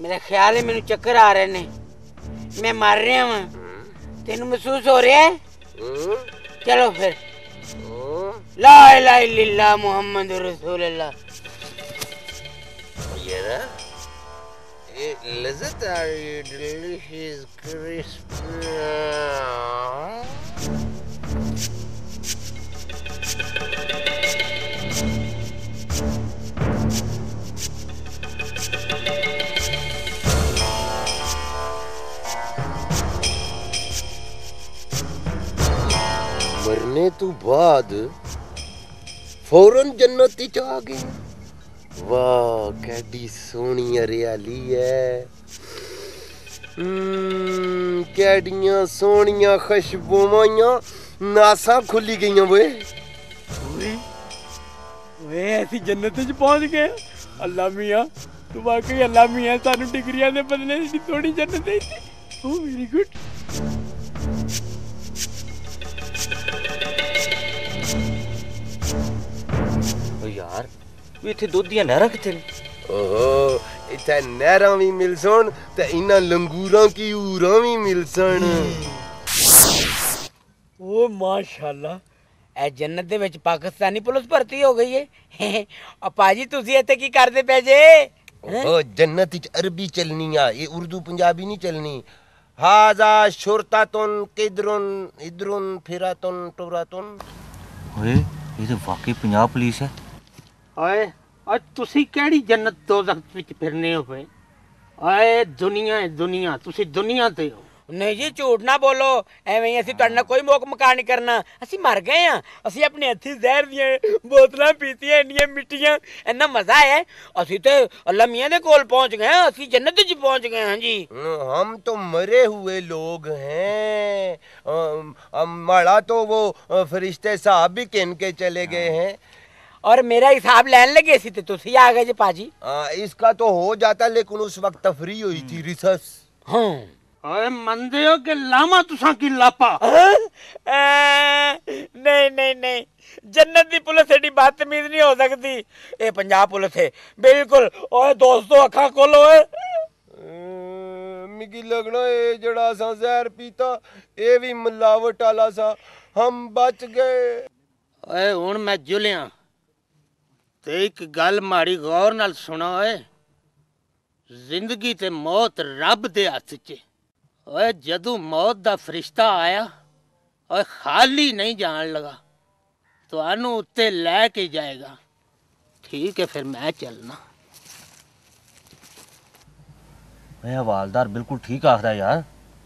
मेरा ख्याल है मैंने चक्कर आ रहे ने, मैं मर रहा हूँ। तेन महसूस हो रहा है? चलो फिर ला इलाहा इल्लल्लाह मुहम्मद रसूलुल्लाह। ये ना ये लज़्ज़तदार डिलीशियस क्रिस्प मरने तो बाद फौरन जन्नत च आ गए। वाह कैडी सोहनी हरियाली है, कैडियां सोहनियां खुशबुआं नासा खुली गई। वे ऐसी जन्नत च पहुंच गए। अल्लाह मियां तू वाकई अल्लाह मियां सानू डिग्रियां दे बदले दी थोड़ी जन्नत दे दी। ओ वेरी गुड। यार इत्थे दुध दियां नहरां कित्थे ने? ओहो इत्थे नहरां भी मिलसन ते इन्हां लंगूरां की ऊरां भी मिलसन। ओ माशाअल्लाह ए जन्नत दे विच पाकिस्तानी पुलिस भर्ती हो गई है। और पाजी तुसी इत्थे की करदे पे जे? ओ जन्नत च अरबी चलनी आ, ये उर्दू पंजाबी नहीं चलनी। हाजा शुरतातुन किदरुन इदरुन फिरातुन टुरातुन। ओए ये तो वाकई पंजाब पुलिस है। ओए आज तुसी केड़ी जन्नत दोज़ख विच फिरने हो पे? ओए दुनिया है दुनिया, तुसी दुनिया ते हो। नहीं जी झूठ ना बोलो, एवें असीं तुहाडे नाल कोई मोक मका नहीं करना। असीं मर गए हां, असीं अपने हत्थी जहर दियां बोतलां पीतियां इन्नियां मिट्टियां, इन्ना मजा आया। असीं ते अल्लाह मियां दे कोल पहुंच गए, असीं जन्नत च पहुंच गए हां जी। हम तो मरे हुए लोग हैं, हमारा तो वो फरिश्ते साहब भी किन के चले गए हैं। और मेरा हिसाब लैन लगे सी ते तुसी आ गए जी पाजी। इसका तो हो जाता, लेकिन उस वक्त तफरी हुई थी रिसर्च। हाँ ओए मंदे हो के लामा तुसा की लापा। नहीं नहीं नहीं, जन्नत दी पुलिस एडी बदतमीज नहीं हो सकती। ये पंजाब पुलिस है बिल्कुल। ओए दोस्तों अखा खोलो। मिगी लगना ये जड़ा सा जहर पीता ये भी मिलावट आला सा, हम बच गए। ओए हुन मैं जुलिया ते एक गल माड़ी गौर नाल सुना। ओए जिंदगी ते मौत रब दे हथ च। ओए जदू मौत दा फरिश्ता आया ओए खाली नहीं जान लगा, तुहानू उत्ते लेके जाएगा। ठीक है फिर मैं चलना। हवालदार बिल्कुल ठीक आखदा यार।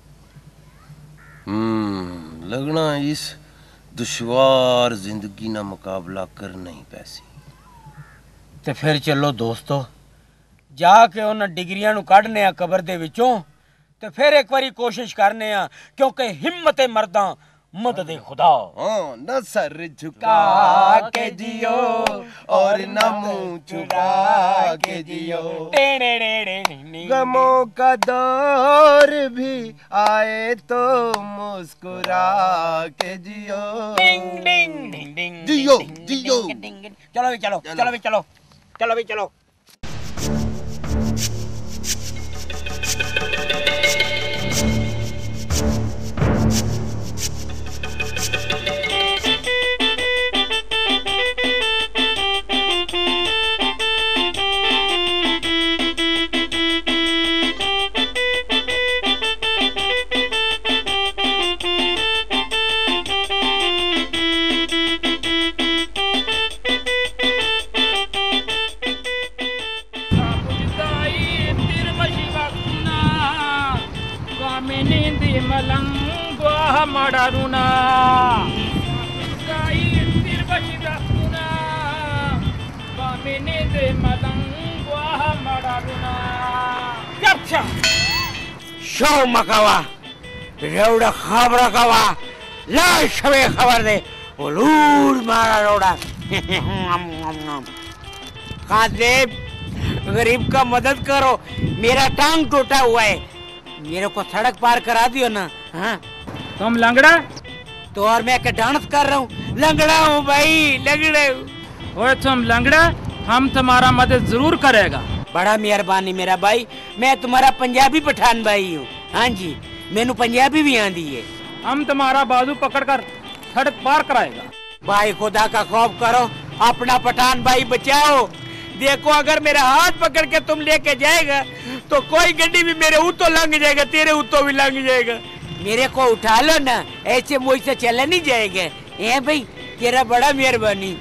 लगना इस दुश्वार जिंदगी ना मुकाबला करना ही पैसी। ते फिर चलो दोस्तों, जाके उन्हां डिग्रियां नू कढने आ कबर दे विचों, ते फिर एक बारी कोशिश करने आ, क्योंकि हिम्मत मर्दा मदद खुदा। न सर झुका के जियो और न मुंह छुपा के जियो, गमों का दौर भी आए तो मुस्कुरा के जियो। जियो जियो। चलो भी चलो, चलो भी चलो, चलो भी चलो। शो मकावा रेवड़ा खबरा कावा ला शवे खबर दे उलूर मारा रोड़ा। कादेब गरीब का मदद करो, मेरा टांग टूटा हुआ है, मेरे को सड़क पार करा दियो ना। हाँ तुम लंगड़ा तो और मैं क्या डांस कर रहा हूँ? लंगड़ा हूँ भाई, लंगड़े हूँ। ओए तुम लंगड़ा, हम तुम्हारा मदद जरूर करेगा। बड़ा मेहरबानी मेरा भाई। मैं तुम्हारा पंजाबी पठान भाई हूँ। हाँ जी, मैनू पंजाबी भी आंदी है। हम तुम्हारा बाजू पकड़कर सड़क पार कराएगा। भाई खुदा का खौफ करो, अपना पठान भाई बचाओ। देखो अगर मेरा हाथ पकड़ के तुम लेके जाएगा तो कोई गड्डी भी मेरे ऊतो लंघ जाएगा, तेरे ऊतो भी लंघ जाएगा। मेरे को उठा लो ना, ऐसे मुझसे चला नहीं जाएगा। ए भाई तेरा बड़ा मेहरबानी।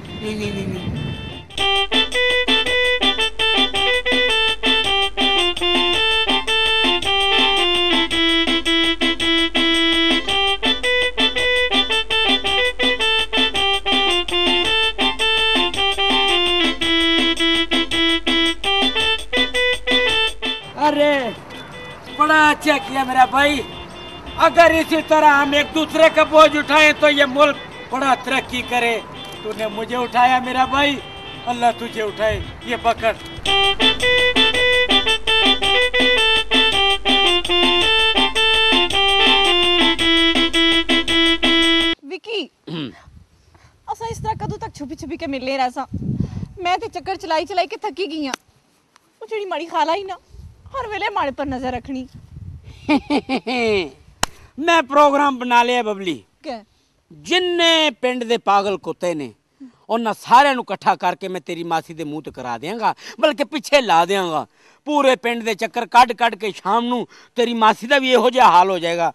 अरे बड़ा अच्छा किया मेरा भाई। अगर इसी तरह हम एक दूसरे का बोझ उठाएं तो ये मुल्क बड़ा तरक्की करे। तूने मुझे उठाया मेरा भाई, अल्लाह तुझे उठाए। ये पकड़। विकी असा इस तरह कदों तक छुपी छुपी के मिलने रहा। मैं ते चक्कर चलाई चलाई के थकी गई हाँ। वो जेड़ी माड़ी खाला ही ना हर वेले माड़े पर नजर रखनी। मैं प्रोग्राम बना लिया बबली। क्या जिन्ने पिंड दे पागल कुत्ते ने उन्हें सारे इकट्ठा करके मैं तेरी मासी दे मुंह ते करा देंगा, बल्कि पीछे ला देंगा। पूरे पिंड दे चक्कर कट कट के शाम नू तेरी मासी दा भी यहो जिहा हाल हो जाएगा।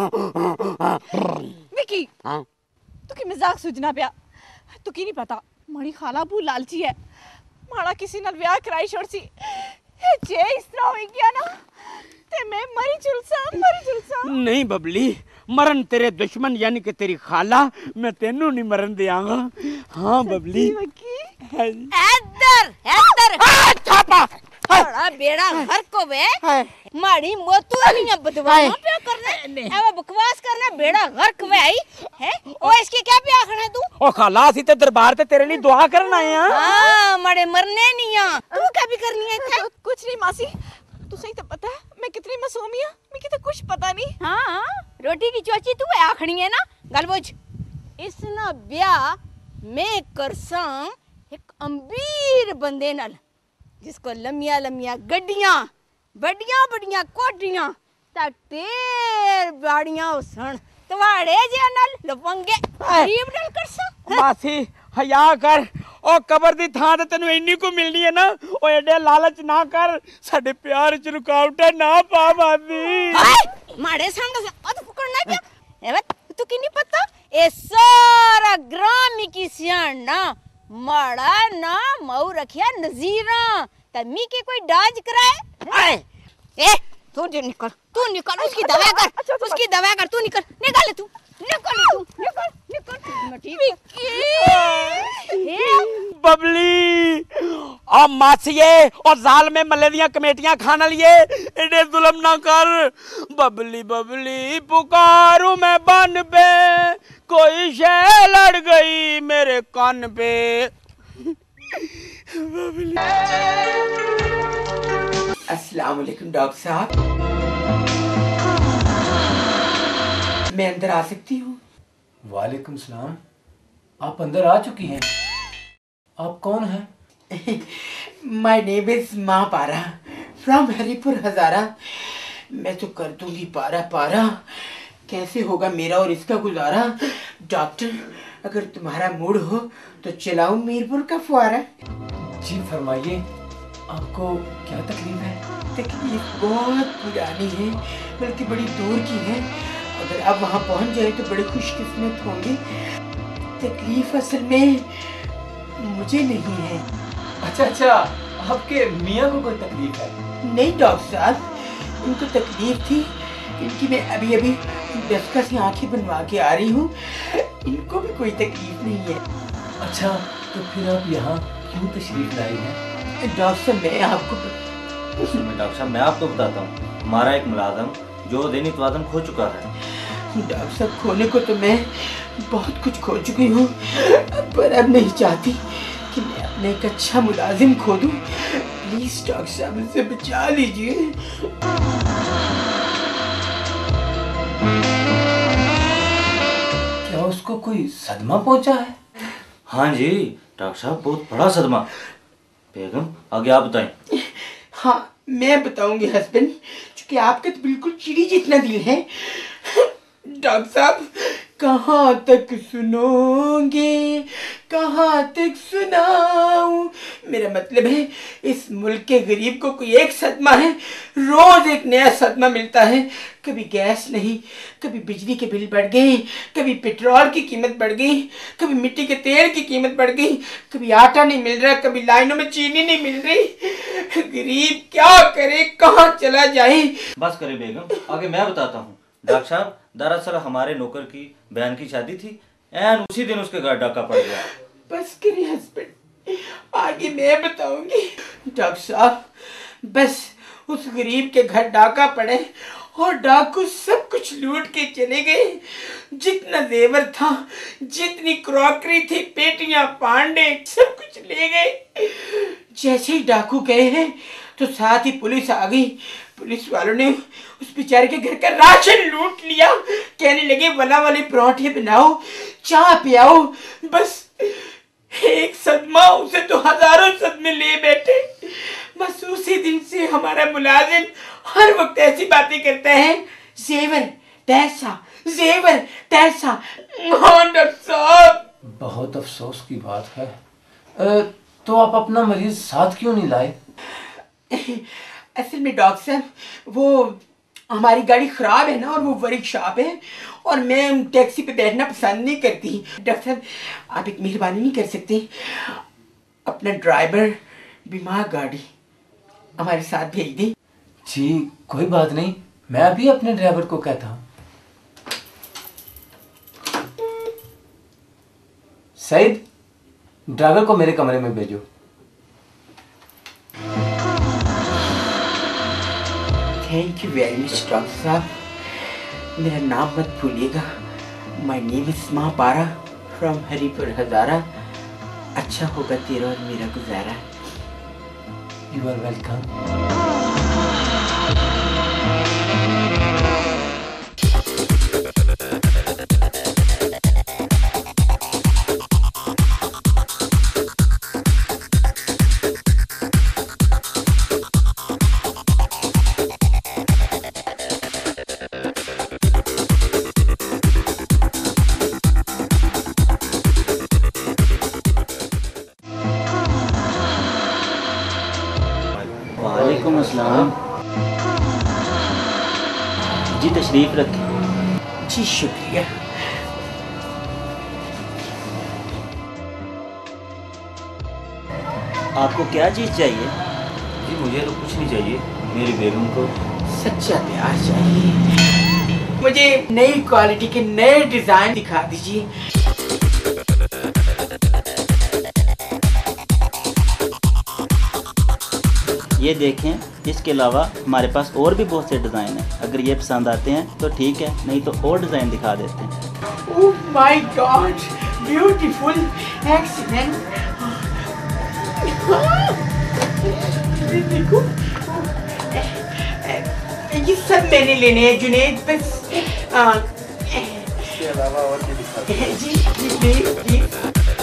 विकी हाँ तू की मजाक सुझना पिया। तू की नहीं पता माड़ी खाला बू लालची है। माड़ा किसी नाल ब्याह कराई छोड़ सी जे इस तरह हो गया ना ते मैं मरी झुलसा। नहीं बबली, मरन तेरे दुश्मन यानी कि तेरी खाला, मैं तेनू नहीं मरन दियांगा। हाँ बबली। छापा बड़ा बेड़ा घर को वे माड़ी मोतू नहीं है बदवाना पे करने है। बकवास करना बेड़ा घर को वे आई है। ओ इसके क्या पे आखना तू? ओ खाला सी ते दरबार ते तेरे लिए दुआ करना है। हां माड़े मरने नहीं आ। तू क्या भी करनी है इथे? कुछ नहीं मासी, तू सही तो पता है मैं कितनी मासूम है। मैं तो कुछ पता नहीं। हां रोटी की चोची तू आखनी है ना। गल बुझ इसना ब्याह मैं करसा एक अमीर बंदे नाल जिसको लम्मिया लम्मिया गड्डियां बड़िया बड़िया कोठियां ता टेर बाड़ियां सन तवाड़े जे नाल लपंगे गरीब नाल करसा। मासी हया कर। ओ कबर दी थां ते तैनू इन्नी को मिलनी है ना। ओ एडे लालच ना कर, साडे प्यार च रुकावटां ना पा मासी। माड़े संग अद पकड़ना पिया। एवे तू की नहीं पता ए सारा ग्राम की सियाना माड़ा ना मऊ रखिया नजीरा तमी के कोई डाज कराए। ए तू निकल उसकी दवा कर। उसकी दवा कर। तू निकल तू बबली और मासिए और जाल में मलेरिया कमेटियां खाना लिए एडे जुल्म ना कर। बबली बबली पुकारू मैं बन पे, कोई शे लड़ गई मेरे कान पे। बबली। अस्सलाम वालेकुम डॉक्टर साहब, मैं अंदर आ सकती हूँ? वालेकुम सलाम। आप अंदर आ चुकी हैं। आप कौन हैं? माय नेम इज माँ पारा फ्रॉम हरीपुर हजारा। मैं तो कर दूंगी पारा पारा, कैसे होगा मेरा और इसका गुजारा। डॉक्टर अगर तुम्हारा मूड हो तो चलाऊं मीरपुर का फुआरा। जी फरमाइए, आपको क्या तकलीफ है? तकलीफ बहुत पुरानी है, बल्कि बड़ी दूर की है। अगर आप वहाँ पहुँच जाए तो बड़े खुशकिस्मत होंगे। तकलीफ असल में मुझे नहीं है। अच्छा, आपके मियाँ को कोई तकलीफ है? नहीं डॉक्टर साहब, इनको तकलीफ थी। इनकी मैं अभी अभी 10 से आंखें बनवा के आ रही हूँ। इनको भी कोई तकलीफ नहीं है। अच्छा, तो फिर आप यहाँ क्यों तशरीफ लाई हैं? डॉक्टर साहब मैं आपको डॉक्टर साहब मैं आपको बताता हूँ, हमारा एक मुलाजम जो दैनी तवाज़ुन खो चुका है। डॉक्टर साहब खोने को तो मैं बहुत कुछ खो चुकी हूँ, पर अब नहीं चाहती कि मैं अपने एक अच्छा मुलाजिम खो दूँ। प्लीज डॉक्टर साहब मुझसे बचा लीजिए। क्या उसको कोई सदमा पहुंचा है? हाँ जी डॉक्टर साहब, बहुत बड़ा सदमा। बेगम आगे आप बताएं। हाँ मैं बताऊंगी हस्बैंड, क्योंकि आपका तो बिल्कुल चिड़ी जितना दिल है। डॉक्टर साहब कहाँ तक सुनोगे, कहाँ तक सुनाऊं, मेरा मतलब है इस मुल्क के गरीब को कोई एक सदमा है, रोज एक नया सदमा मिलता है। कभी गैस नहीं, कभी बिजली के बिल बढ़ गए, कभी पेट्रोल की कीमत बढ़ गई, कभी मिट्टी के तेल की कीमत बढ़ गई, कभी आटा नहीं मिल रहा, कभी लाइनों में चीनी नहीं मिल रही। गरीब क्या करे, कहाँ चला जाए। बस करे बेगम, आगे मैं बताता हूँ। डॉक्टर साहब, दरअसल हमारे नौकर की बहन की शादी थी, एन उसी दिन उसके घर डाका पड़ गया। बस करिए हस्बैंड, आगे मैं बताऊंगी। डॉक्टर साहब बस उस गरीब के घर डाका पड़े और डाकू सब कुछ लूट के चले गए। जितना जेवर था, जितनी क्रॉकरी थी, पेटियां पांडे सब कुछ ले गए। जैसे ही डाकू गए हैं तो साथ ही पुलिस आ गई। पुलिस वालों ने उस बेचारे के घर का राशन लूट लिया। कहने लगे वला वाले पराठे बनाओ, चाय पियाओ। बस एक सदमा, उसे तो हजारों सदमे ले बैठे। बस उसी दिन से हमारा मुलाजिम हर वक्त ऐसी बातें करता है, जेवर पैसा, जेवर पैसा। हाँ डॉक्टर साहब। बहुत अफसोस की बात है। तो आप अपना मरीज साथ क्यों नहीं लाए? असल में डॉक्टर साहब वो हमारी गाड़ी खराब है ना, और वो वर्कशॉप है, और मैं टैक्सी पे बैठना पसंद नहीं करती। डॉक्टर साहब आप एक मेहरबानी नहीं कर सकते, अपना ड्राइवर बीमार गाड़ी हमारे साथ भेज दें। जी कोई बात नहीं, मैं अभी अपने ड्राइवर को कहता हूँ। सईद, ड्राइवर को मेरे कमरे में भेजो। Thank you very much doctor साहब। मेरा नाम मत भूलिएगा, my name is Mahapara from Haripur Hazara. अच्छा होगा तेरा और मेरा गुजारा। You are welcome. वालेकुम अस्सलाम जी, तशरीफ रखें। जी शुक्रिया। आपको क्या चीज़ चाहिए? जी मुझे तो कुछ नहीं चाहिए, मेरी बेगम को सच्चा प्यार चाहिए। मुझे नई क्वालिटी के नए डिजाइन दिखा दीजिए। ये देखें, इसके अलावा हमारे पास और भी बहुत से डिज़ाइन हैं। अगर ये पसंद आते हैं तो ठीक है, नहीं तो और डिज़ाइन दिखा देते हैं। Oh my god, beautiful, excellent. देखो ये सब मैंने लेने हैं जुनेद। बस इसके अलावा और भी दिखा दीजिए। जी प्लीज प्लीज।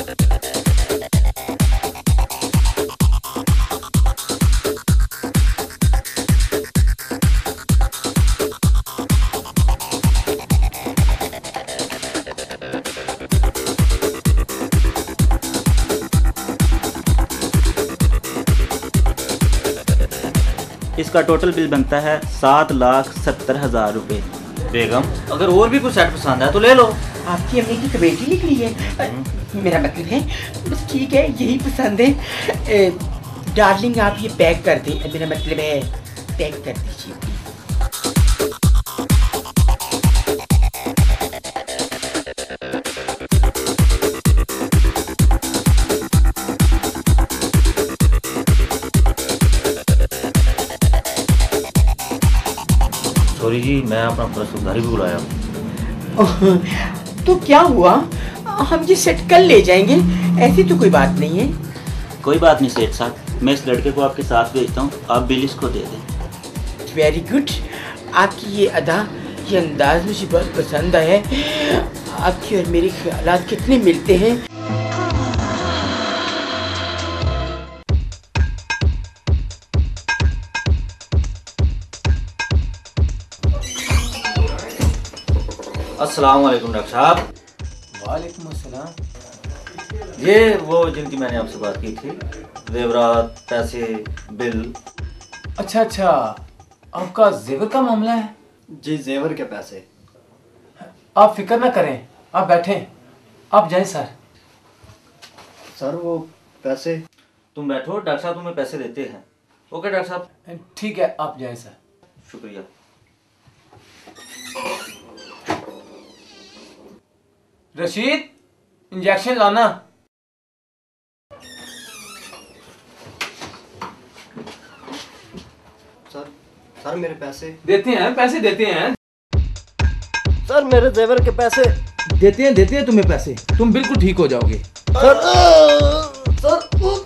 इसका टोटल बिल बनता है 7,70,000 रुपये। बेगम अगर और भी कुछ सेट पसंद है तो ले लो। आपकी अम्मी की कमेटी निकली है। मेरा मतलब है बस ठीक है, यही पसंद है। डार्लिंग आप ये पैक कर दें, मेरा मतलब है पैक कर दीजिए। सॉरी जी, मैं अपना पर्स उधर ही भूल आया। तो क्या हुआ, हम ये सेट कर ले जाएंगे, ऐसी तो कोई बात नहीं है। कोई बात नहीं सेठ साहब, मैं इस लड़के को आपके साथ भेजता हूँ, आप बिल इसको दे दें। वेरी गुड, आपकी ये अदा, ये अंदाज मुझे बहुत पसंद आया है। आपके और मेरे ख्यालात कितने मिलते हैं। अस्सलाम वालेकुम डॉक्टर साहब। वालेकुम अस्सलाम। ये वो जिनकी मैंने आपसे बात की थी, जेवरात, पैसे, बिल। अच्छा अच्छा, आपका जेवर का मामला है? जी, जेवर के पैसे। आप फिक्र ना करें, आप बैठें, आप जाएं सर। सर वो पैसे। तुम बैठो, डॉक्टर साहब तुम्हें पैसे देते हैं। ओके डॉक्टर साहब। ठीक है, आप जाएं सर। शुक्रिया। रशीद, इंजेक्शन लाना। सर मेरे पैसे। देते हैं, पैसे देते हैं। सर मेरे जेवर के पैसे। देते हैं तुम्हें पैसे, तुम बिल्कुल ठीक हो जाओगे। सर